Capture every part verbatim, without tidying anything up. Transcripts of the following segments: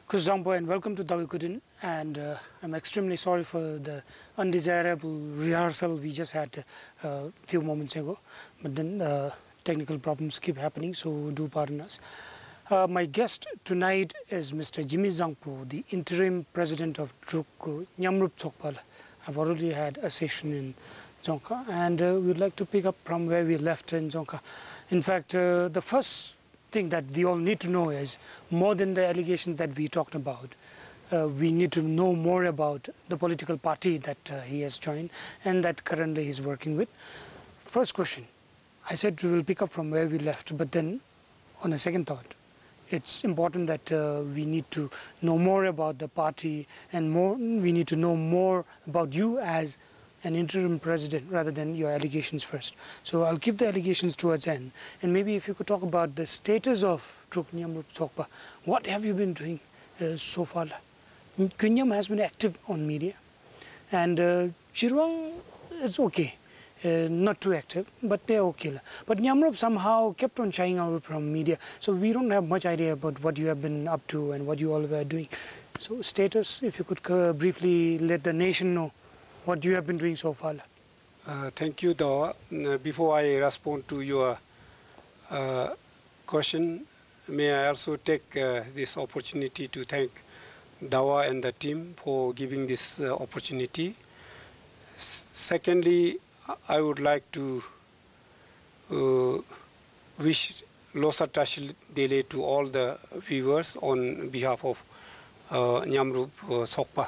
Zangpo, and welcome to Dawa Kudroen. And uh, I'm extremely sorry for the undesirable rehearsal we just had a uh, few moments ago. But then uh, technical problems keep happening, so do pardon us. Uh, my guest tonight is Mister Jigme Zangpo, the interim president of Druk, Nyamrup Tshogpa. I've already had a session in Zonka, and uh, we'd like to pick up from where we left in Zonka. In fact, uh, the first thing that we all need to know is, more than the allegations that we talked about, uh, we need to know more about the political party that uh, he has joined and that currently he's working with. First question, I said we will pick up from where we left, but then on a second thought, it's important that uh, we need to know more about the party, and more we need to know more about you as an interim president rather than your allegations first. So I'll give the allegations towards end, and maybe if you could talk about the status of Druk Nyamrup Tshogpa. What have you been doing uh, so far? Kunyam has been active on media, and uh, Chirwang is okay, uh, not too active, but they're okay. But Nyamrup somehow kept on shying away from media, so we don't have much idea about what you have been up to and what you all were doing. So status, if you could uh, briefly let the nation know what you have been doing so far. Uh, thank you, Dawa. Uh, before I respond to your uh, question, may I also take uh, this opportunity to thank Dawa and the team for giving this uh, opportunity. S secondly, I would like to uh, wish Losa Tashil Dele to all the viewers on behalf of uh, Nyamrup uh, Tshogpa.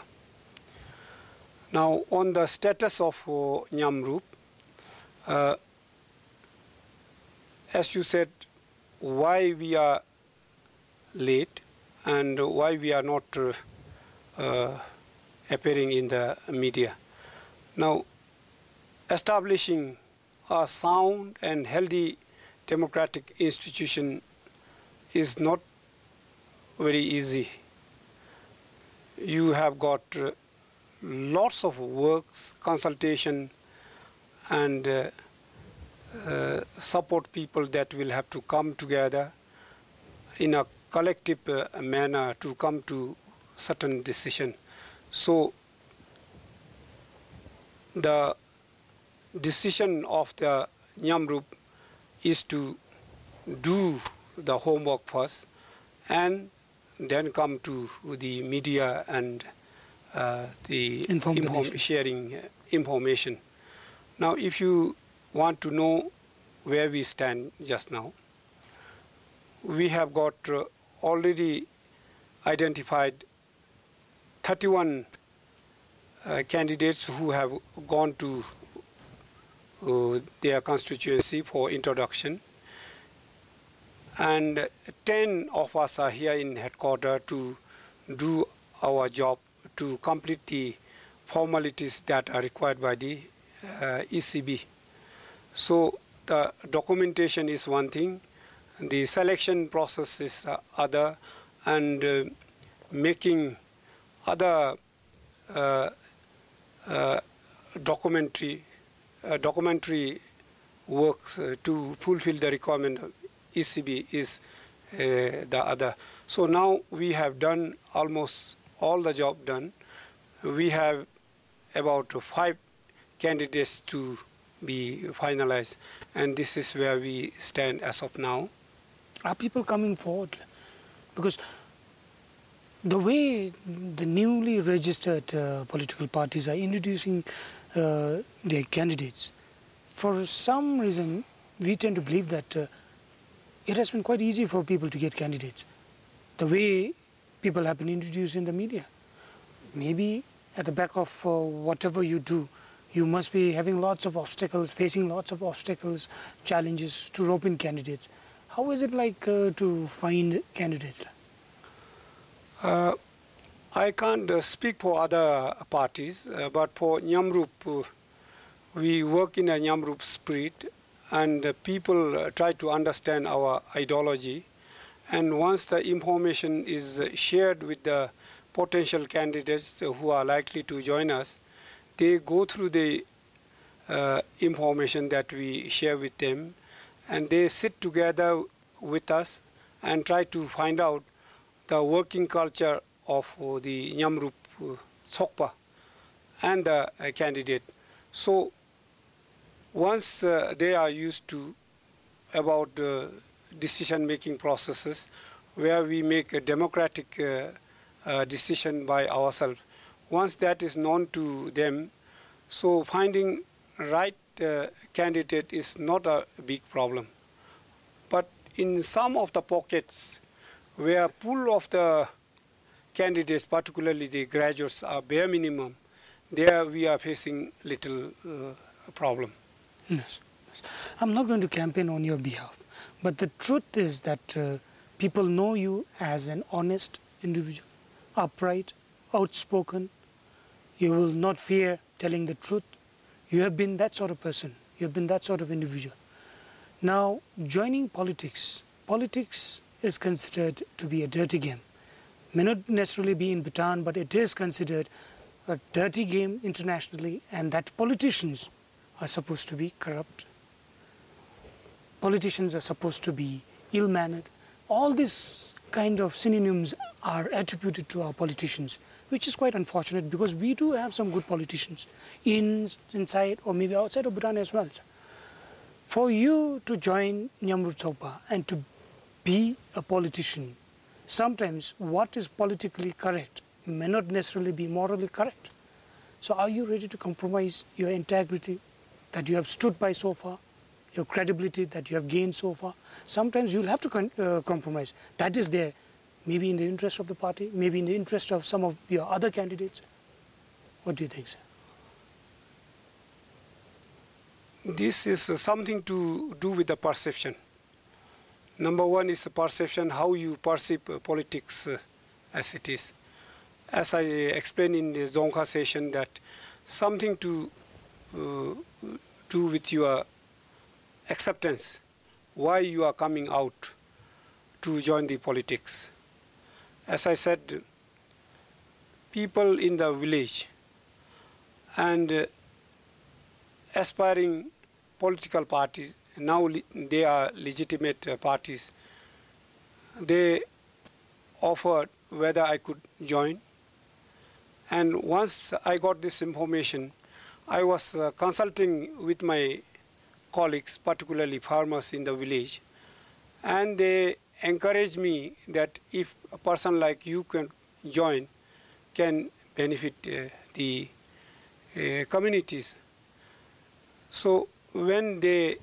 Now, on the status of uh, Nyamrup, uh, as you said, why we are late and why we are not uh, uh, appearing in the media. Now, establishing a sound and healthy democratic institution is not very easy. You have got uh, lots of works, consultation, and uh, uh, support people that will have to come together in a collective uh, manner to come to certain decision. So the decision of the Nyamrup is to do the homework first and then come to the media and Uh, the inform sharing uh, information. Now, if you want to know where we stand just now, we have got uh, already identified thirty-one uh, candidates who have gone to uh, their constituency for introduction, and ten of us are here in headquarters to do our job, to complete the formalities that are required by the uh, E C B. So the documentation is one thing, the selection process is uh, other, and uh, making other uh, uh, documentary uh, documentary works uh, to fulfill the requirement of E C B is uh, the other. So now we have done almost all the job done. We have about five candidates to be finalized, and this is where we stand as of now. Are people coming forward? Because the way the newly registered uh, political parties are introducing uh, their candidates, for some reason we tend to believe that uh, it has been quite easy for people to get candidates. The way people have been introduced in the media. Maybe at the back of uh, whatever you do, you must be having lots of obstacles, facing lots of obstacles, challenges to rope in candidates. How is it like uh, to find candidates? Uh, I can't uh, speak for other parties, uh, but for Nyamrup, uh, we work in a Nyamrup spirit, and uh, people uh, try to understand our ideology. And once the information is shared with the potential candidates who are likely to join us, they go through the uh, information that we share with them, and they sit together with us and try to find out the working culture of uh, the Nyamrup uh, Tshogpa and the uh, candidate. So once uh, they are used to about uh, decision-making processes where we make a democratic uh, uh, decision by ourselves, once that is known to them, so finding right uh, candidate is not a big problem. But in some of the pockets where pool of the candidates, particularly the graduates, are bare minimum, there we are facing little uh, problem. Yes, yes. I'm not going to campaign on your behalf, but the truth is that uh, people know you as an honest individual, upright, outspoken. You will not fear telling the truth. You have been that sort of person. You have been that sort of individual. Now, joining politics, politics is considered to be a dirty game. May not necessarily be in Bhutan, but it is considered a dirty game internationally, and that politicians are supposed to be corrupt. Politicians are supposed to be ill-mannered. All these kind of synonyms are attributed to our politicians, which is quite unfortunate because we do have some good politicians in, inside or maybe outside of Bhutan as well. For you to join Nyamrup Tshogpa and to be a politician, sometimes what is politically correct may not necessarily be morally correct. So are you ready to compromise your integrity that you have stood by so far, your credibility that you have gained so far? Sometimes you'll have to con uh, compromise. That is there, maybe in the interest of the party, maybe in the interest of some of your other candidates. What do you think, sir? This is uh, something to do with the perception. Number one is the perception, how you perceive uh, politics uh, as it is. As I explained in the Zongkha session, that something to uh, do with your acceptance, why you are coming out to join the politics. As I said, people in the village and uh, aspiring political parties, now they are legitimate uh, parties, they offered whether I could join. And once I got this information, I was uh, consulting with my colleagues, particularly farmers in the village, and they encouraged me that if a person like you can join, can benefit uh, the uh, communities. So when they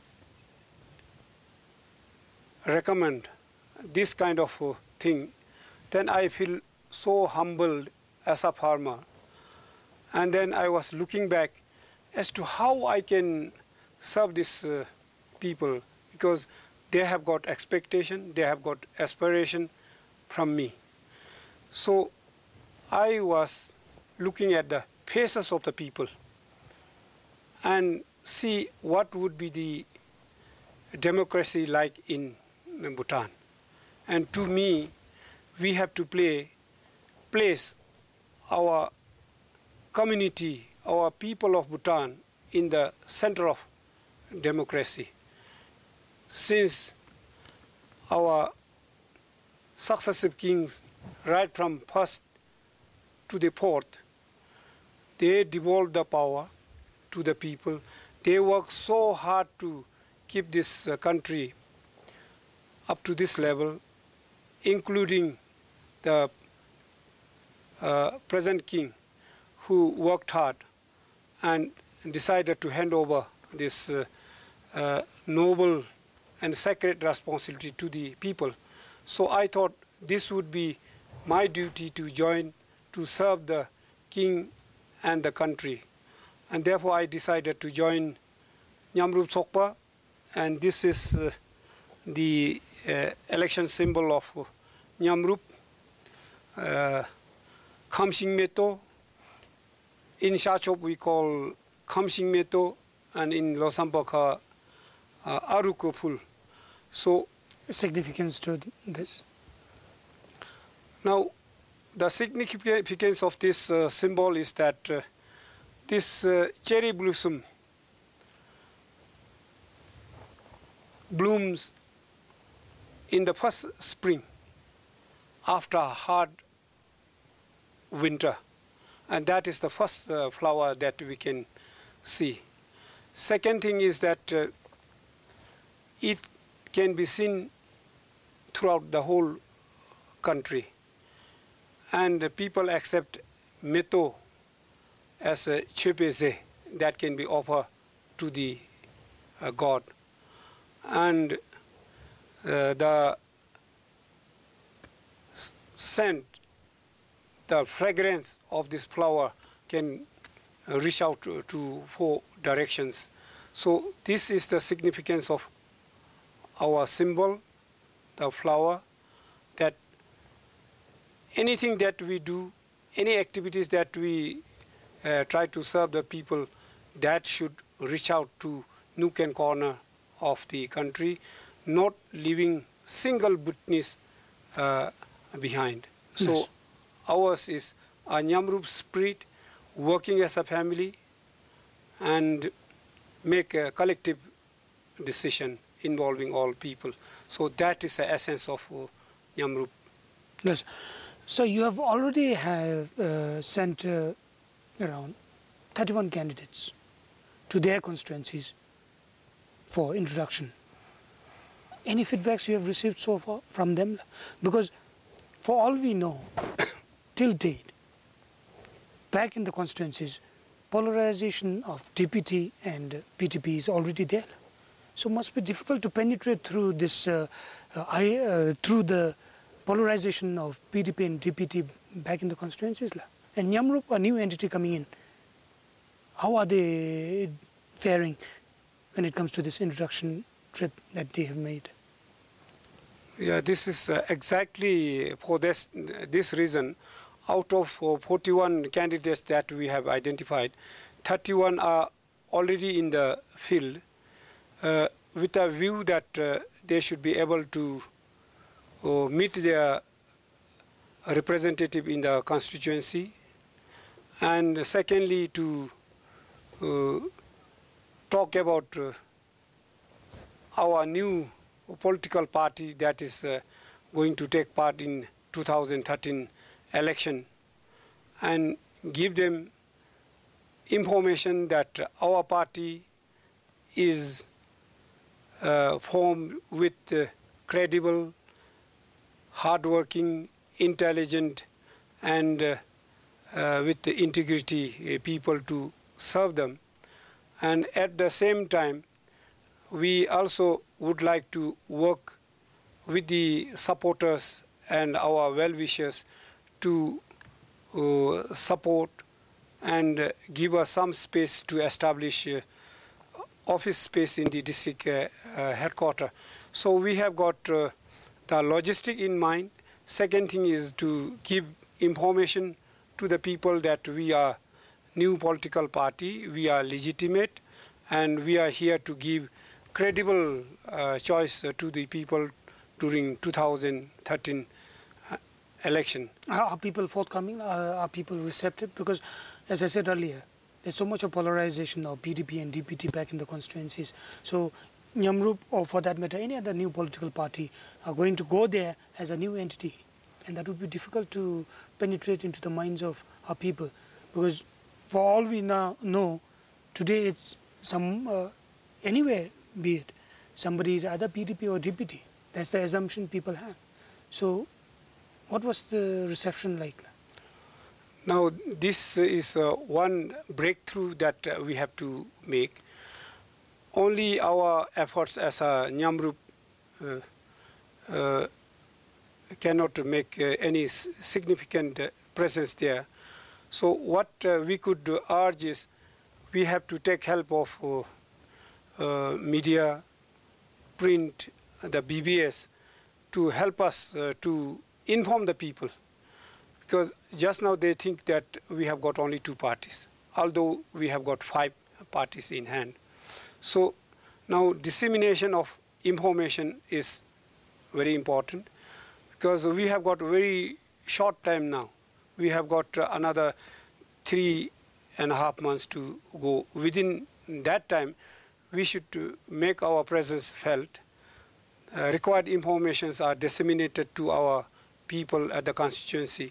recommend this kind of uh, thing, then I feel so humbled as a farmer. And then I was looking back as to how I can serve these uh, people, because they have got expectation, they have got aspiration from me. So I was looking at the faces of the people and see what would be the democracy like in Bhutan. And to me, we have to play, place our community, our people of Bhutan in the center of democracy. Since our successive kings, right from first to the fourth, they devolved the power to the people. They worked so hard to keep this uh, country up to this level, including the uh, present king, who worked hard and decided to hand over this uh, uh, noble and sacred responsibility to the people. So I thought this would be my duty to join, to serve the king and the country. And therefore I decided to join Nyamrup Tshogpa, and this is uh, the uh, election symbol of uh, Nyamrup, uh, Khamsing Meto. In Shachop we call Khamsing Meto, and in Losampaka, uh, Arukopul. So, significance to this? Now, the significance of this uh, symbol is that uh, this uh, cherry blossom blooms in the first spring after hard winter. And that is the first uh, flower that we can see. Second thing is that uh, it can be seen throughout the whole country. And uh, people accept meto as a chepeze that can be offered to the uh, god. And uh, the scent, the fragrance of this flower can uh, reach out to, to four directions. So this is the significance of our symbol, the flower, that anything that we do, any activities that we uh, try to serve the people, that should reach out to nook and corner of the country, not leaving single witness uh, behind. So yes. Ours is a Nyamrup spirit, working as a family and make a collective decision involving all people. So that is the essence of uh, Nyamrup. Yes. So you have already have uh, sent uh, around thirty-one candidates to their constituencies for introduction. Any feedbacks you have received so far from them? Because for all we know, till date, back in the constituencies, polarization of D P T and P T P is already there. So it must be difficult to penetrate through this, uh, uh, I, uh, through the polarization of P D P and D P T back in the constituencies. And Nyamrup, a new entity coming in, how are they faring when it comes to this introduction trip that they have made? Yeah, this is uh, exactly for this, this reason. Out of uh, forty-one candidates that we have identified, thirty-one are already in the field uh, with a view that uh, they should be able to uh, meet their representative in the constituency, and secondly to uh, talk about uh, our new political party that is uh, going to take part in two thousand thirteen election, and give them information that our party is uh, formed with uh, credible, hardworking, intelligent, and uh, uh, with the integrity uh, people to serve them. And at the same time, we also would like to work with the supporters and our well-wishers to uh, support and uh, give us some space to establish uh, office space in the district uh, uh, headquarters. So we have got uh, the logistic in mind. Second thing is to give information to the people that we are new political party, we are legitimate, and we are here to give credible uh, choice uh, to the people during two thousand thirteen uh, election. Are people forthcoming? Are, are people receptive? Because, as I said earlier, there's so much of polarization of P D P and D P T back in the constituencies. So Nyamrup, or for that matter, any other new political party, are going to go there as a new entity. And that would be difficult to penetrate into the minds of our people. Because for all we now know, today it's some, uh, anywhere be it, somebody is either P D P or D P T. That's the assumption people have. So what was the reception like? Now, this is uh, one breakthrough that uh, we have to make. Only our efforts as a Nyamrup uh, uh, cannot make uh, any significant uh, presence there. So what uh, we could urge is we have to take help of uh, uh, media, print, the B B S to help us uh, to inform the people. Because just now they think that we have got only two parties, although we have got five parties in hand. So now dissemination of information is very important, because we have got very short time now. We have got another three and a half months to go. Within that time, we should make our presence felt. Uh, required informations are disseminated to our people at the constituency,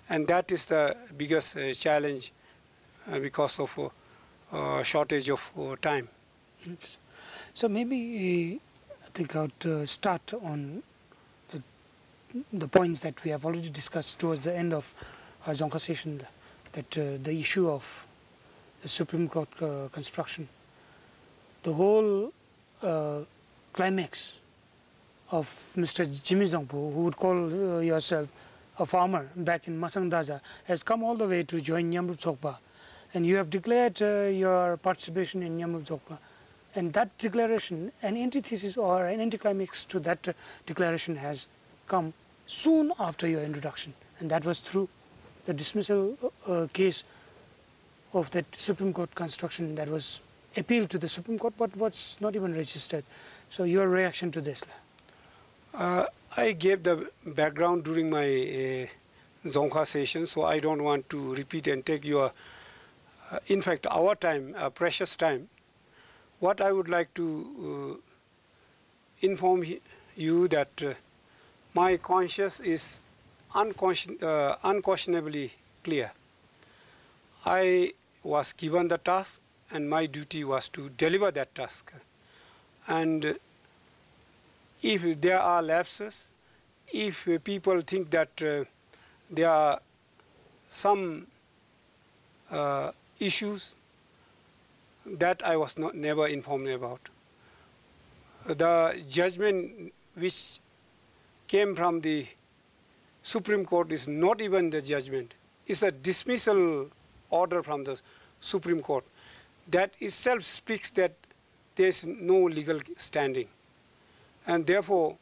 And that is the biggest uh, challenge uh, because of uh, uh, shortage of uh, time. Okay. So maybe uh, I think I would uh, start on the, the points that we have already discussed towards the end of our Zangpo session, that uh, the issue of the Supreme Court uh, construction, the whole uh, climax of Mister Jigme Zangpo, who would call uh, yourself a farmer back in Masang Daza, has come all the way to join Nyamrup Tshogpa, and you have declared uh, your participation in Nyamrup Tshogpa. And that declaration, an antithesis or an anticlimax to that uh, declaration has come soon after your introduction, and that was through the dismissal uh, case of that Supreme Court construction that was appealed to the Supreme Court but was not even registered. So your reaction to this? Uh, I gave the background during my uh, Zangpo session, so I don't want to repeat and take your, uh, in fact, our time, uh, precious time. What I would like to uh, inform you that uh, my conscience is unconscious, uh, unquestionably clear. I was given the task and my duty was to deliver that task. And if there are lapses, if uh, people think that uh, there are some uh, issues that I was not never informed about. The judgment which came from the Supreme Court is not even the judgment. It's a dismissal order from the Supreme Court. That itself speaks that there is no legal standing. And therefore,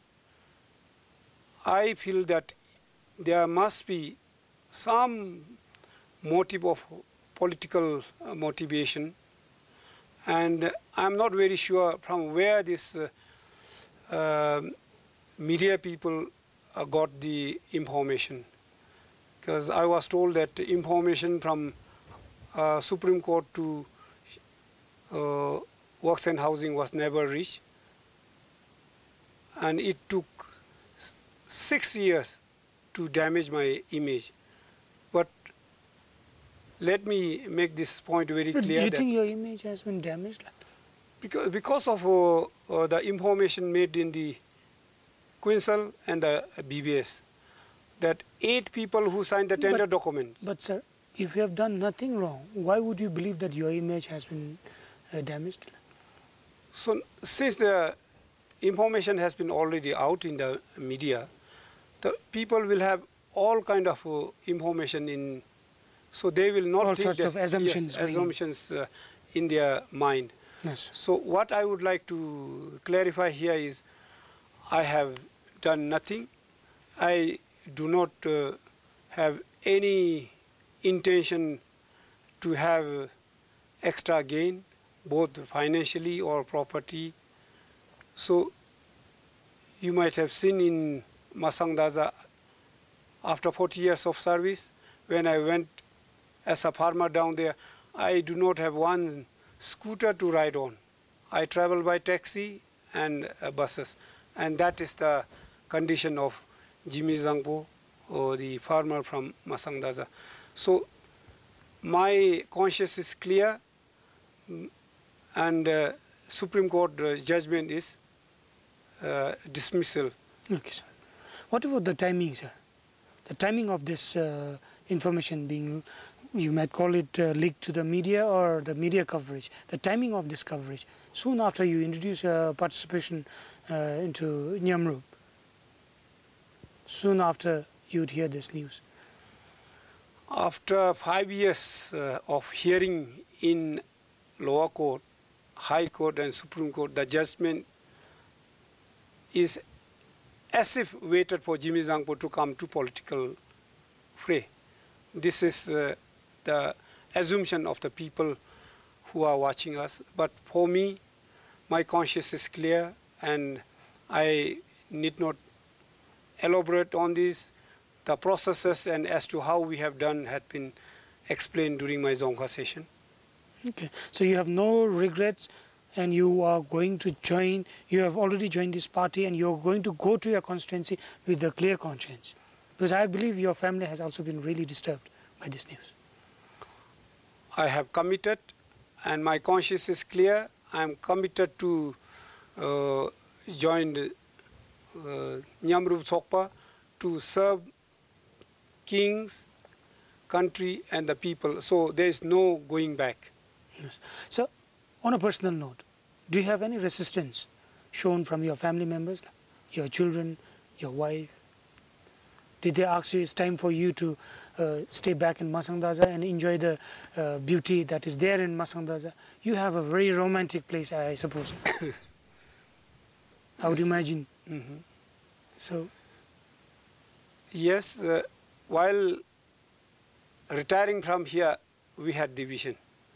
I feel that there must be some motive of political uh, motivation. And I'm not very sure from where this uh, uh, media people uh, got the information. Because I was told that information from uh, Supreme Court to uh, Works and Housing was never reached. And it took six years to damage my image. But let me make this point very but clear. Do you think your image has been damaged? Because, because of uh, uh, the information made in the Quinsel and the B B S, that eight people who signed the tender but, documents. But sir, if you have done nothing wrong, why would you believe that your image has been uh, damaged? So since the information has been already out in the media, the people will have all kind of uh, information in, so they will not all think sorts that, of assumptions, yes, assumptions uh, in their mind. Yes. So what I would like to clarify here is, I have done nothing. I do not uh, have any intention to have extra gain, both financially or property. So you might have seen in Masang Daza, after forty years of service, when I went as a farmer down there, I do not have one scooter to ride on. I travel by taxi and uh, buses. And that is the condition of Jigme Zangpo, or the farmer from Masang Daza. So my conscience is clear, and uh, Supreme Court uh, judgment is uh, dismissal. Okay, sir. What about the timing, sir? The timing of this uh, information being, you might call it uh, leaked to the media or the media coverage. The timing of this coverage, soon after you introduce uh, participation uh, into Nyamrup, soon after you'd hear this news. After five years uh, of hearing in lower court, high court and Supreme Court, the judgment is as if waited for Jigme Zangpo to come to political fray. This is uh, the assumption of the people who are watching us. But for me, my conscience is clear, and I need not elaborate on this. The processes and as to how we have done had been explained during my Zangpo session. Okay, so you have no regrets, and you are going to join, you have already joined this party, and you are going to go to your constituency with a clear conscience. Because I believe your family has also been really disturbed by this news. I have committed, and my conscience is clear. I am committed to uh, join the, uh, Nyamrup Tshogpa to serve kings, country, and the people. So there is no going back. Yes. So, on a personal note, do you have any resistance shown from your family members, your children, your wife? Did they ask you it's time for you to uh, stay back in Masangdaza and enjoy the uh, beauty that is there in Masangdaza? You have a very romantic place, I suppose. I would imagine. Mm-hmm. So, yes, uh, while retiring from here, we had division.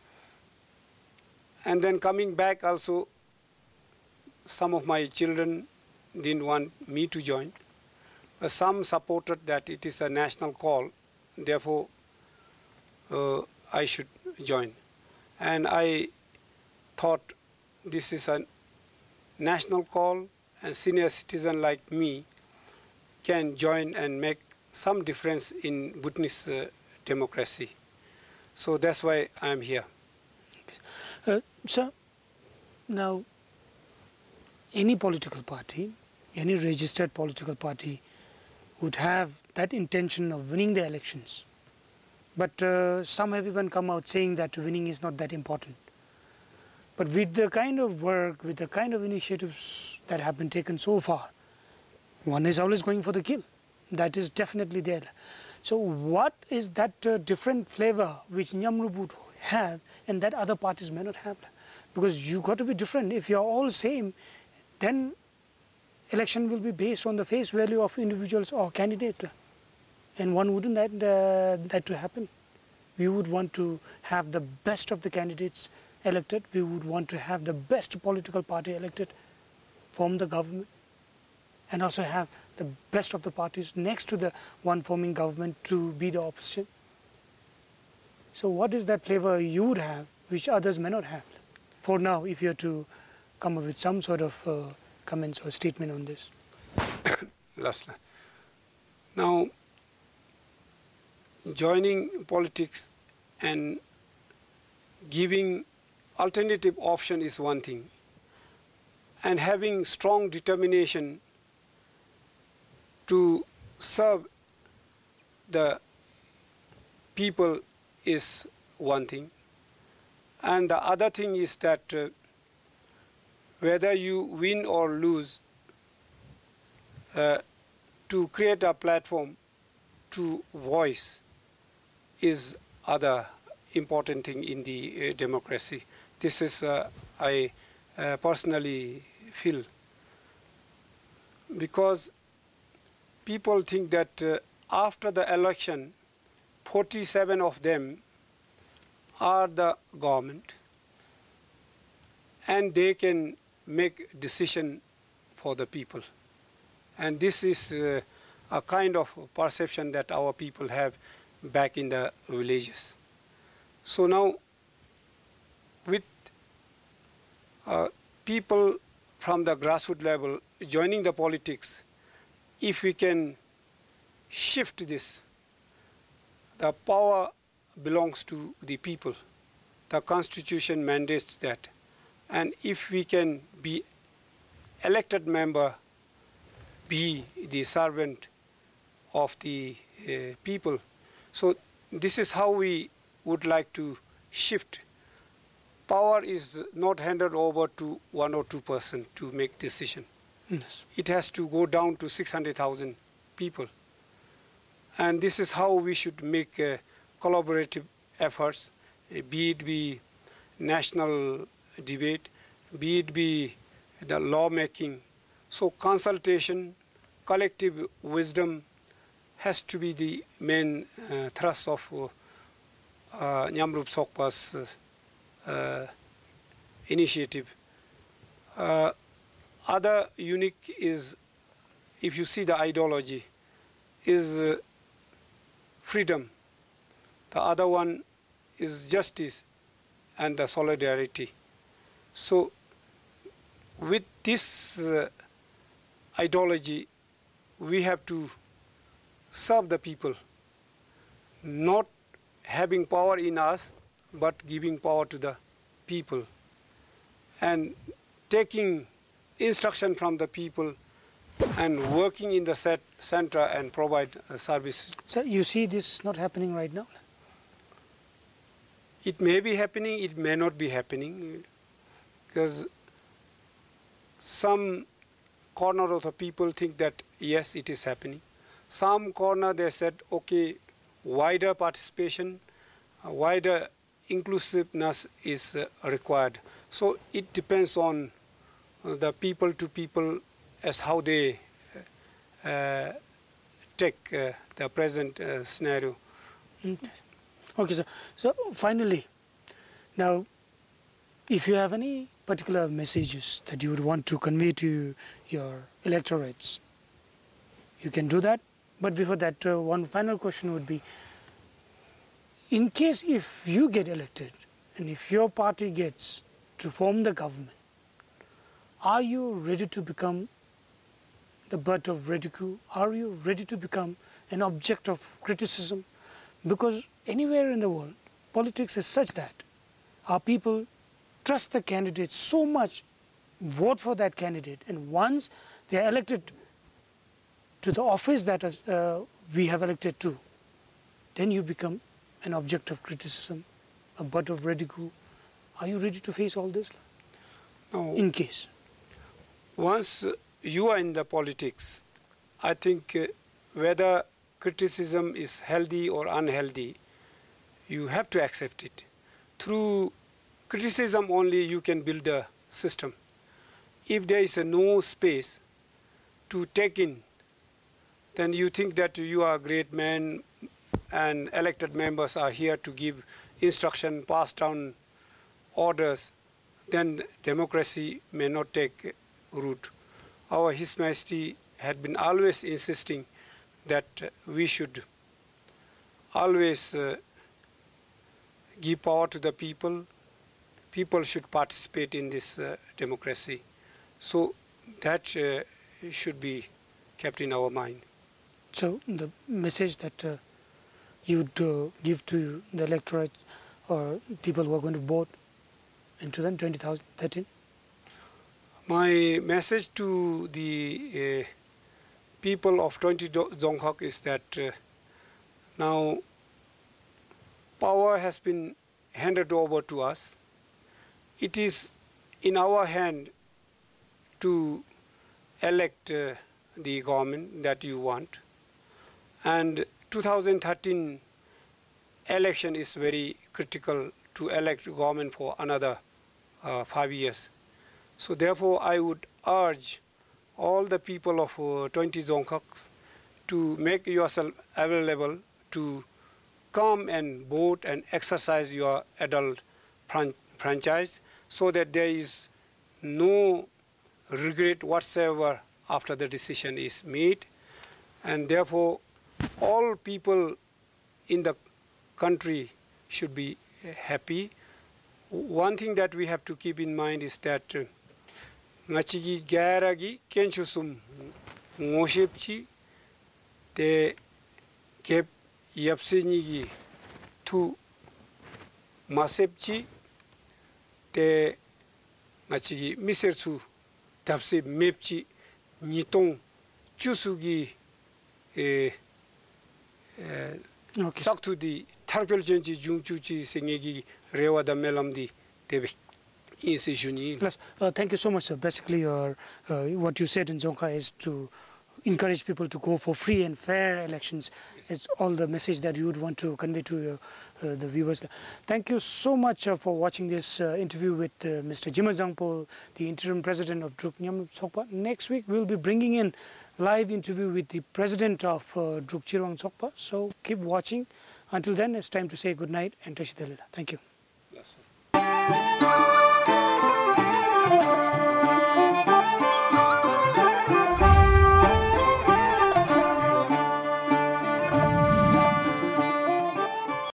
And then coming back also, some of my children didn't want me to join. Uh, some supported that it is a national call, therefore uh, I should join. And I thought this is a national call, and senior citizen like me can join and make some difference in Bhutanese uh, democracy. So that's why I'm here. uh, so now any political party, any registered political party would have that intention of winning the elections. But uh, some have even come out saying that winning is not that important. But with the kind of work, with the kind of initiatives that have been taken so far, one is always going for the kill. That is definitely there. So what is that uh, different flavor which Nyamrup would have and that other parties may not have? Because you got to be different. If you're all same, then election will be based on the face value of individuals or candidates. And one wouldn't that, uh, that to happen. We would want to have the best of the candidates elected. We would want to have the best political party elected, form the government, and also have the best of the parties next to the one forming government to be the opposition. So what is that flavor you would have which others may not have? For now, if you are to come up with some sort of uh, comments or statement on this. Lastly, now joining politics and giving alternative option is one thing, and having strong determination to serve the people is one thing, and the other thing is that uh, whether you win or lose, uh, to create a platform to voice is other important thing in the uh, democracy. This is uh, I uh, personally feel, because people think that uh, after the election, forty-seven of them are the government and they can make decision for the people. And this is uh, a kind of perception that our people have back in the villages. So now with uh, people from the grassroots level joining the politics, if we can shift this, the power belongs to the people. The Constitution mandates that. And if we can be elected member, be the servant of the uh, people. So this is how we would like to shift. Power is not handed over to one or two person to make decision. Yes. It has to go down to six hundred thousand people. And this is how we should make uh, collaborative efforts, uh, be it be national debate, be it be the lawmaking. So consultation, collective wisdom has to be the main uh, thrust of uh, uh, Nyamrup Tshogpa's uh, uh, initiative. Uh, other unique is, if you see the ideology, is uh, freedom. The other one is justice and the solidarity. So with this uh, ideology, we have to serve the people, not having power in us, but giving power to the people, and taking instruction from the people and working in the set center and provide uh, services. So you see this not happening right now? It may be happening, it may not be happening, because some corner of the people think that yes, it is happening. Some corner they said, okay, wider participation, uh, wider inclusiveness is uh, required. So it depends on uh, the people to people as how they uh, take uh, the present uh, scenario. Okay. Okay, so, so finally, now if you have any particular messages that you would want to convey to your electorates, you can do that. But before that, uh, one final question would be, in case if you get elected and if your party gets to form the government, are you ready to become the butt of ridicule? Are you ready to become an object of criticism? Because anywhere in the world, politics is such that our people trust the candidate so much, vote for that candidate, and once they are elected to the office that is, uh, we have elected to, then you become an object of criticism, a butt of ridicule. Are you ready to face all this? No. In case. Once you are in the politics, I think uh, whether criticism is healthy or unhealthy, you have to accept it. Through criticism only you can build a system. If there is a no space to take in, then you think that you are a great man and elected members are here to give instruction, pass down orders, then democracy may not take root. Our His Majesty had been always insisting that we should always uh, give power to the people. People should participate in this uh, democracy. So that uh, should be kept in our mind. So the message that uh, you would uh, give to the electorate or people who are going to vote in twenty thirteen? My message to the uh, people of twenty Dzongkhag is that uh, now power has been handed over to us. It is in our hand to elect uh, the government that you want. And two thousand thirteen election is very critical to elect government for another uh, five years. So therefore I would urge all the people of uh, twenty Dzongkhags to make yourself available to come and vote and exercise your adult fran franchise so that there is no regret whatsoever after the decision is made. And therefore all people in the country should be happy. One thing that we have to keep in mind is that ngachigi garagi kenchusum ngoshepchi te kep yapsinigi tu masepchi te ngachigi misersu tapse mepchi nitong chusugi e saktu di tarkel jenji jungchuchi sengegi rewa da melamdi tebe. Plus, uh, thank you so much, sir. Basically, your, uh, what you said in Dzongkha is to encourage people to go for free and fair elections. It's all the message that you would want to convey to uh, uh, the viewers. Thank you so much uh, for watching this uh, interview with uh, Mister Jigme Zangpo, the interim president of Druk Nyamrup Tshogpa. Next week, we'll be bringing in live interview with the president of uh, Druk Tshogpa. So keep watching. Until then, it's time to say good night and Tashidalila. Thank you.